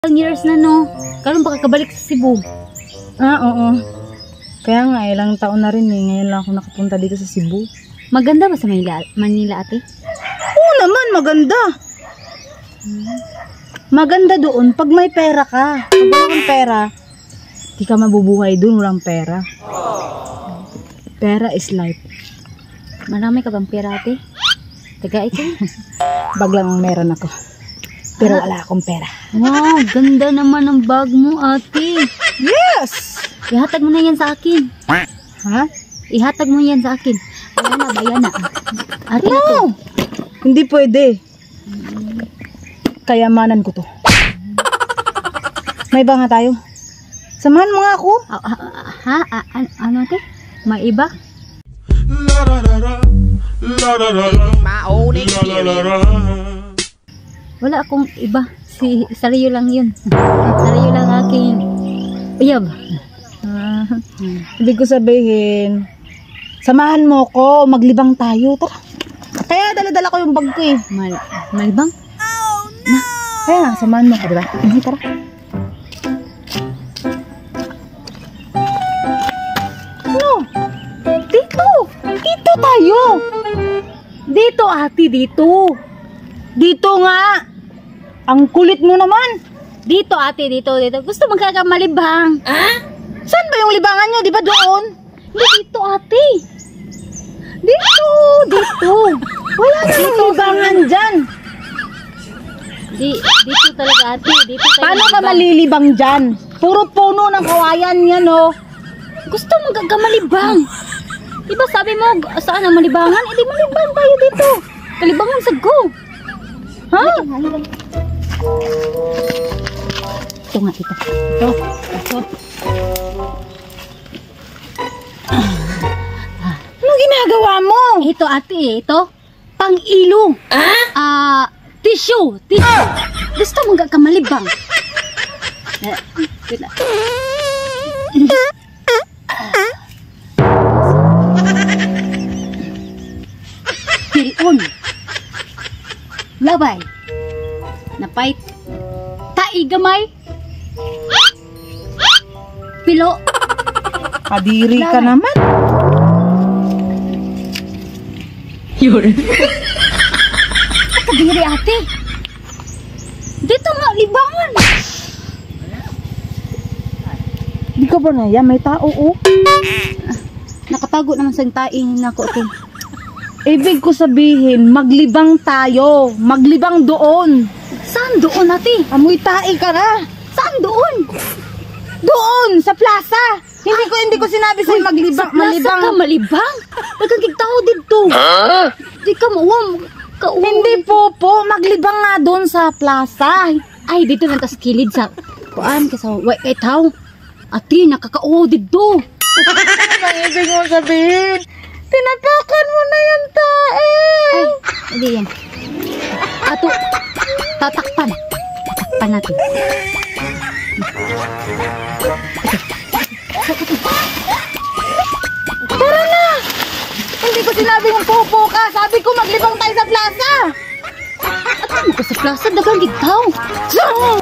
Years na no. Karon baka kabalik sa Cebu. Oo. Kaya nga, ilang taon na rin eh. Ngayon lang ako nakapunta dito sa Cebu. Maganda ba sa Manila, ate? Oo naman, maganda. Maganda doon pag may pera ka. Pag wala kang pera, di ka mabubuhay doon, walang pera. Pera is life. Marami ka bang pera, ate? Taga ito. Bag lang ang meron ako. Pero wala akong pera. Wow, ganda naman ang bag mo, ate. Yes! Ihatag mo na yan sa akin. Ha? Ihatag mo yan sa akin. Bayan na. Ate, No! ito. Hindi pwede. Kayamanan ko to. May iba nga tayo. Samahan mo nga ako. Ano, ate? May iba? My own experience. Wala akong iba. Sariyo lang yun. Sariyo lang aking uyab. Ibig ko sabihin, samahan mo ko, maglibang tayo. Tara. Kaya dala-dala ko yung bag ko eh. Malibang? Kaya nga, samahan mo ko, diba? Tara. Ano? Dito! Dito tayo! Dito, ate, dito! Dito nga! Ang kulit mo naman! Dito, ate, dito. Gusto magkakamalibang. Saan ba yung libangan nyo? Di ba doon? Hindi, dito, ate. Dito! Wala na yung libangan dyan! Dito talaga, ate. Dito tayo Paano ka malibang. malilibang dyan? Puro puno ng kawayan yan, oh! Gusto magkakamalibang. Diba sabi mo, saan ang malibangan? Hindi malibang tayo dito. Kalibangan sa go. Ha? Ito nga, ito. Anong ginagawa mo? Ito, ate, ito. Pang-ilo. Tissue. Gusto magkakamalibang. Pilon. Labay. Napay. Tai gamay. Pilo. Kadiri ka Laban. naman. Kadiri, ate. Dito nga, libangan. Di ka ba na yan? May tao, oh. Nakatago naman sa tain nako ito. Ibig ko sabihin, maglibang tayo. Maglibang doon. Saan doon, ate? Amoy tae ka na. Saan doon? Doon, sa plaza. Hindi ko sinabi sa'yo maglibang. Sa plaza ka malibang? Nagkagig tao dito. Di ka mawam. Hindi po, maglibang nga doon sa plaza. Ay, dito lang tas kilid sa kuan ka sa kay tao. Ate, nakakauwaw dito. Ano ang ibig mo sabihin? Tinapakan mo na yung tae. Ay, hindi yan. Ato, tatakpan. Tatakpan natin. Tara na! Hindi ko sinabing pupo ka. Sabi ko maglibang tayo sa plaza. At ano ka sa plaza? Dagang gitaw. Saan?